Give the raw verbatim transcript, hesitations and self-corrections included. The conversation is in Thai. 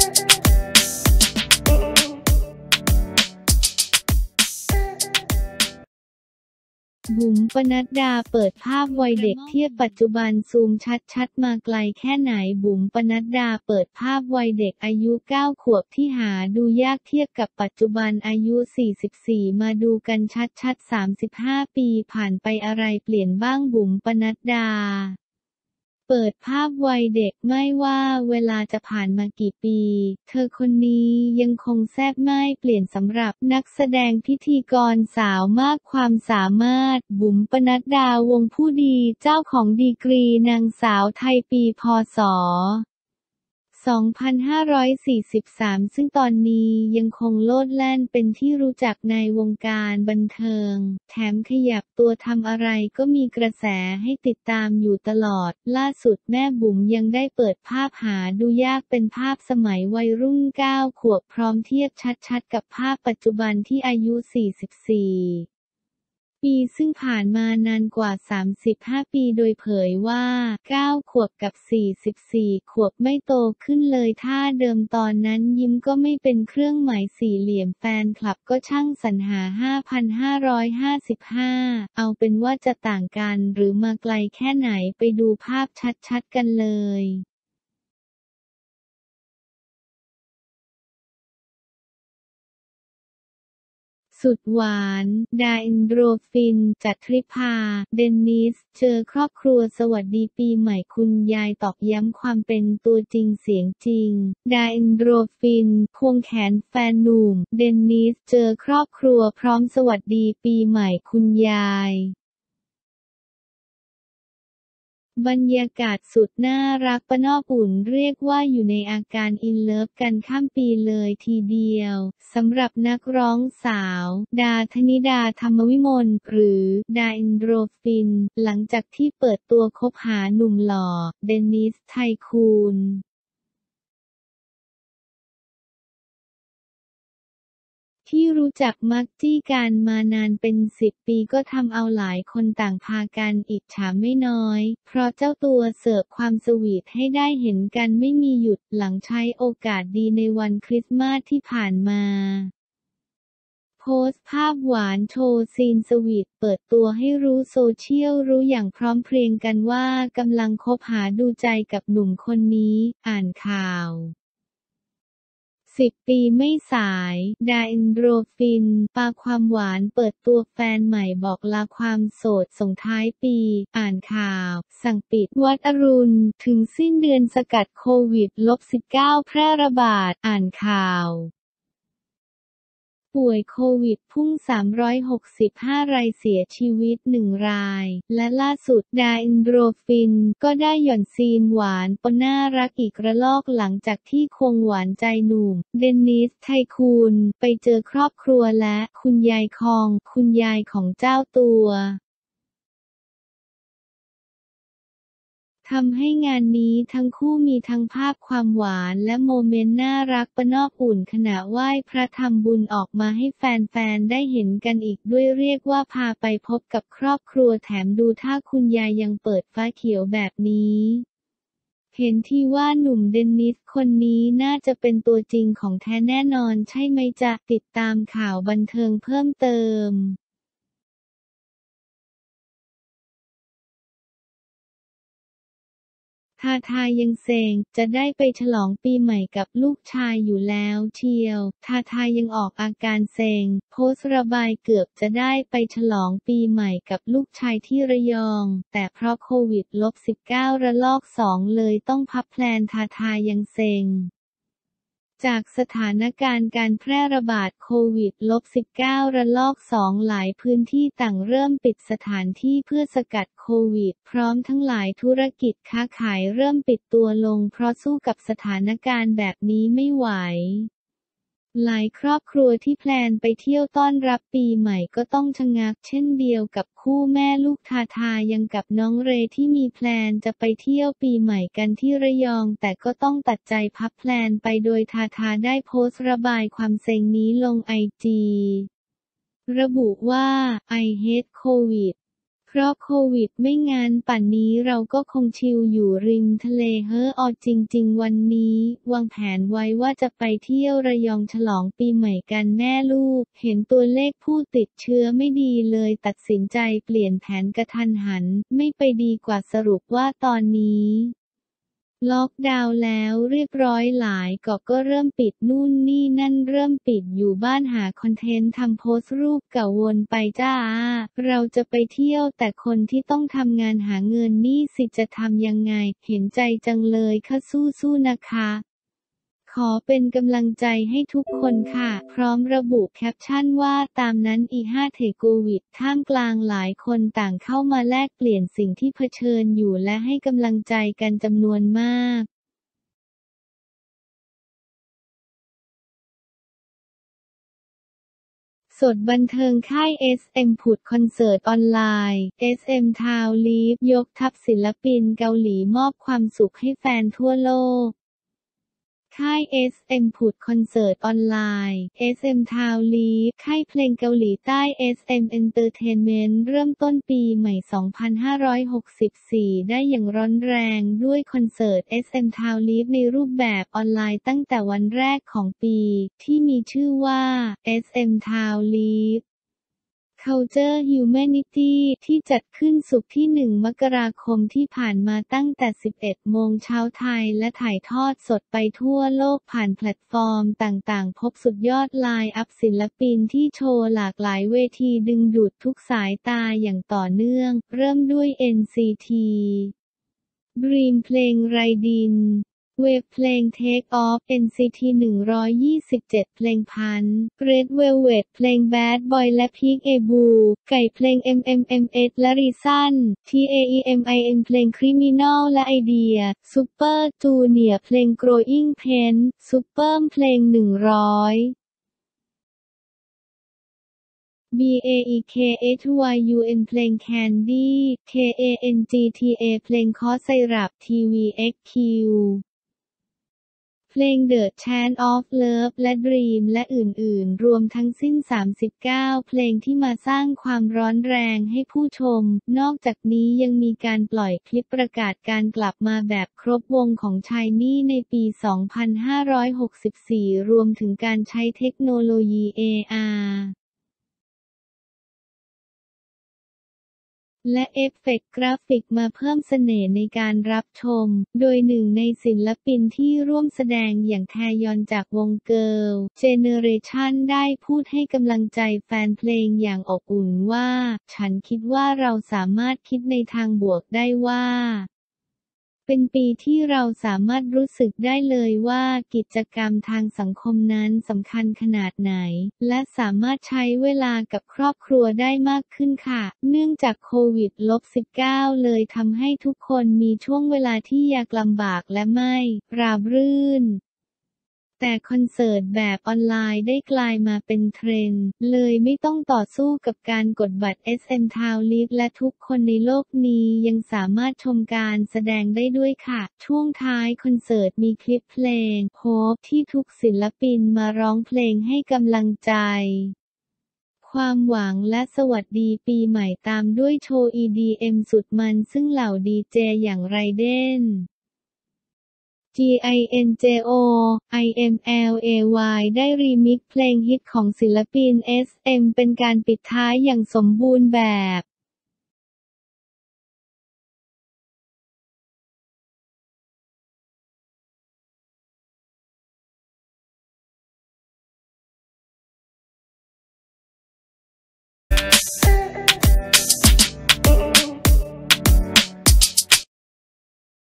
บุ๋ม ปนัดดาเปิดภาพวัยเด็กเทียบปัจจุบันซูมชัดๆมาไกลแค่ไหนบุ๋ม ปนัดดาเปิดภาพวัยเด็กอายุเก้าขวบที่หาดูยากเทียบกับปัจจุบันอายุสี่สิบสี่มาดูกันชัดๆสามสิบห้าปีผ่านไปอะไรเปลี่ยนบ้างบุ๋ม ปนัดดาเปิดภาพวัยเด็กไม่ว่าเวลาจะผ่านมากี่ปีเธอคนนี้ยังคงแซ่บไม่เปลี่ยนสำหรับนักแสดงพิธีกรสาวมากความสามารถบุ๋ม ปนัดดาวงผู้ดีเจ้าของดีกรีนางสาวไทยปีพ.ศ. สองพันห้าร้อยสี่สิบสาม ซึ่งตอนนี้ยังคงโลดแล่นเป็นที่รู้จักในวงการบันเทิงแถมขยับตัวทำอะไรก็มีกระแสให้ติดตามอยู่ตลอดล่าสุดแม่บุ๋มยังได้เปิดภาพหาดูยากเป็นภาพสมัยวัยรุ่นเก้าขวบพร้อมเทียบชัดๆกับภาพปัจจุบันที่อายุสี่สิบสี่ปีซึ่งผ่านมานานกว่าสามสิบห้าปีโดยเผยว่าเก้าขวบกับสี่สิบสี่ขวบไม่โตขึ้นเลยถ้าเดิมตอนนั้นยิ้มก็ไม่เป็นเครื่องหมายสี่เหลี่ยมแฟนคลับก็ช่างสรรหา ห้าพันห้าร้อยห้าสิบห้า เอาเป็นว่าจะต่างกันหรือมาไกลแค่ไหนไปดูภาพชัดๆกันเลยสุดหวานดาอินโดรฟินจัทริภาเดนนิสเจอครอบครัวสวัสดีปีใหม่คุณยายตอกย้ำความเป็นตัวจริงเสียงจริงดาอินโดรฟินควงแขนแฟนหนุ่มเดนนิสเจอครอบครัวพร้อมสวัสดีปีใหม่คุณยายบรรยากาศสุดน่ารักประนอบอุ่นเรียกว่าอยู่ในอาการอินเลิฟกันข้ามปีเลยทีเดียวสำหรับนักร้องสาวดาธนิดาธรรมวิมลหรือดาอินโดรฟินหลังจากที่เปิดตัวคบหาหนุ่มหล่อเดนิสไทคูนที่รู้จักมักจี้กันมานานเป็นสิบปีก็ทำเอาหลายคนต่างพากันอิจฉาไม่น้อยเพราะเจ้าตัวเสิร์ฟความสวีทให้ได้เห็นกันไม่มีหยุดหลังใช้โอกาสดีในวันคริสต์มาสที่ผ่านมาโพสต์ภาพหวานโชว์ซีนสวีทเปิดตัวให้รู้โซเชียลรู้อย่างพร้อมเพรียงกันว่ากำลังคบหาดูใจกับหนุ่มคนนี้อ่านข่าวสิบปีไม่สายดาอินโดรฟินปาความหวานเปิดตัวแฟนใหม่บอกลาความโสดส่งท้ายปีอ่านข่าวสั่งปิดวัดอรุณถึงสิ้นเดือนสกัดโควิด สิบเก้า แพร่ระบาดอ่านข่าวป่วยโควิดพุ่งสามร้อยหกสิบห้ารายเสียชีวิตหนึ่งรายและล่าสุดดาอินโดรฟินก็ได้หย่อนซีนหวานปนน่ารักอีกระลอกหลังจากที่ควงหวานใจหนุ่มเดนนิสไทคูนไปเจอครอบครัวและคุณยายคองคุณยายของเจ้าตัวทำให้งานนี้ทั้งคู่มีทั้งภาพความหวานและโมเมนต์น่ารักประนอบอุ่นขณะไหว้พระทำบุญออกมาให้แฟนๆได้เห็นกันอีกด้วยเรียกว่าพาไปพบกับครอบครัวแถมดูท่าคุณยายยังเปิดฟ้าเขียวแบบนี้เห็นที่ว่าหนุ่มเดนนิสคนนี้น่าจะเป็นตัวจริงของแท้แน่นอนใช่ไหมจ๊ะติดตามข่าวบันเทิงเพิ่มเติมทาทายังเซ็งจะได้ไปฉลองปีใหม่กับลูกชายอยู่แล้วเชียวทาทายังออกอาการเซ็งโพสต์ระบายเกือบจะได้ไปฉลองปีใหม่กับลูกชายที่ระยองแต่เพราะโควิด สิบเก้า ระลอกสองเลยต้องพับแพลนทาทายังเซ็งจากสถานการณ์การแพร่ระบาดโควิด สิบเก้า ระลอกสองหลายพื้นที่ต่างเริ่มปิดสถานที่เพื่อสกัดโควิดพร้อมทั้งหลายธุรกิจค้าขายเริ่มปิดตัวลงเพราะสู้กับสถานการณ์แบบนี้ไม่ไหวหลายครอบครัวที่แพลนไปเที่ยวต้อนรับปีใหม่ก็ต้องชะงักเช่นเดียวกับคู่แม่ลูกทาทายังกับน้องเรที่มีแพลนจะไปเที่ยวปีใหม่กันที่ระยองแต่ก็ต้องตัดใจพับแพลนไปโดยทาทาได้โพสต์ระบายความเซ็งนี้ลงไอจีระบุว่า I hate COVID เพราะโควิดไม่งั้นป่านนี้เราก็คงชิลอยู่ริมทะเลเฮ้ออจริงๆวันนี้วางแผนไว้ว่าจะไปเที่ยวระยองฉลองปีใหม่กันแม่ลูกเห็นตัวเลขผู้ติดเชื้อไม่ดีเลยตัดสินใจเปลี่ยนแผนกะทันหันไม่ไปดีกว่าสรุปว่าตอนนี้ล็อกดาวน์แล้วเรียบร้อยหลายเกาะก็เริ่มปิดนู่นนี่นั่นเริ่มปิดอยู่บ้านหาคอนเทนต์ทำโพสต์รูปเก่าวนไปจ้าเราจะไปเที่ยวแต่คนที่ต้องทำงานหาเงินนี่สิจะทำยังไงเห็นใจจังเลยค่ะสู้ๆนะคะขอเป็นกำลังใจให้ทุกคนค่ะพร้อมระบุแคปชั่นว่าตามนั้นอีห้าเทโควิดท่ามกลางหลายคนต่างเข้ามาแลกเปลี่ยนสิ่งที่เผชิญอยู่และให้กำลังใจกันจำนวนมากสดบันเทิงค่าย เอส เอ็ม ผุดคอนเสิร์ตออนไลน์ เอส เอ็ม Town Live ยกทัพศิลปินเกาหลีมอบความสุขให้แฟนทั่วโลกค่าย เอส เอ็ม ผุดคอนเสิร์ตออนไลน์ เอส เอ็ม Town Live ค่ายเพลงเกาหลีใต้ เอส เอ็ม Entertainment เริ่มต้นปีใหม่ สองพันห้าร้อยหกสิบสี่ ได้อย่างร้อนแรงด้วยคอนเสิร์ต เอส เอ็ม Town Live ในรูปแบบออนไลน์ตั้งแต่วันแรกของปีที่มีชื่อว่า เอส เอ็ม Town Live Culture Humanity ที่จัดขึ้นศุกร์ที่ หนึ่ง มกราคมที่ผ่านมาตั้งแต่ สิบเอ็ด โมงเช้าไทยและถ่ายทอดสดไปทั่วโลกผ่านแพลตฟอร์มต่างๆพบสุดยอดไลน์อัพศิลปินที่โชว์หลากหลายเวทีดึงดูดทุกสายตาอย่างต่อเนื่องเริ่มด้วย เอ็น ซี ที Dream เพลงไรดินเวฟเพลง Take Off เอ็น ซี ที หนึ่งร้อยยี่สิบเจ็ด เพลงพัน Red Velvet เพลง Bad Boy และ Peak Ebu ไก่เพลง เอ็ม เอ็ม เอ็ม เอส และ Reason ที เอ อี เอ็ม ไอ เอ็น เพลง Criminal และ Idea Super Junior เพลง Growing Pains Super เพลง หนึ่งร้อยบี เอ อี เค เอช วาย ยู เอ็น เพลง Candy เค เอ เอ็น จี ที เอ เพลง Cause Syrup ที วี เอ็กซ์ คิว เพลง The Chant of Love และ Dream และอื่นๆรวมทั้งสิ้น สามสิบเก้า เพลงที่มาสร้างความร้อนแรงให้ผู้ชมนอกจากนี้ยังมีการปล่อยคลิปประกาศการกลับมาแบบครบวงของ Shinee ในปี สองพันห้าร้อยหกสิบสี่ รวมถึงการใช้เทคโนโลยี เอ อาร์ และเอฟเฟกต์กราฟิกมาเพิ่มเสน่ห์ในการรับชม โดยหนึ่งในศิลปินที่ร่วมแสดงอย่างแทยอนจากวง Girl Generation ได้พูดให้กำลังใจแฟนเพลงอย่างอบอุ่นว่า ฉันคิดว่าเราสามารถคิดในทางบวกได้ว่าเป็นปีที่เราสามารถรู้สึกได้เลยว่ากิจกรรมทางสังคมนั้นสำคัญขนาดไหนและสามารถใช้เวลากับครอบครัวได้มากขึ้นค่ะเนื่องจากโควิด สิบเก้า เลยทำให้ทุกคนมีช่วงเวลาที่ยากลำบากและไม่ราบรื่นแต่คอนเสิร์ตแบบออนไลน์ได้กลายมาเป็นเทรนด์เลยไม่ต้องต่อสู้กับการกดบัตร เอส เอ็ม Town Live และทุกคนในโลกนี้ยังสามารถชมการแสดงได้ด้วยค่ะช่วงท้ายคอนเสิร์ตมีคลิปเพลง Hope ที่ทุกศิลปินมาร้องเพลงให้กำลังใจความหวังและสวัสดีปีใหม่ตามด้วยโชว์ อี ดี เอ็ม สุดมันซึ่งเหล่าดีเจอย่างไรเด่นGinjo ไอ เอ็ม แอล เอ วาย ได้รีมิกซ์เพลงฮิตของศิลปิน เอส เอ็ม เป็นการปิดท้ายอย่างสมบูรณ์แบบ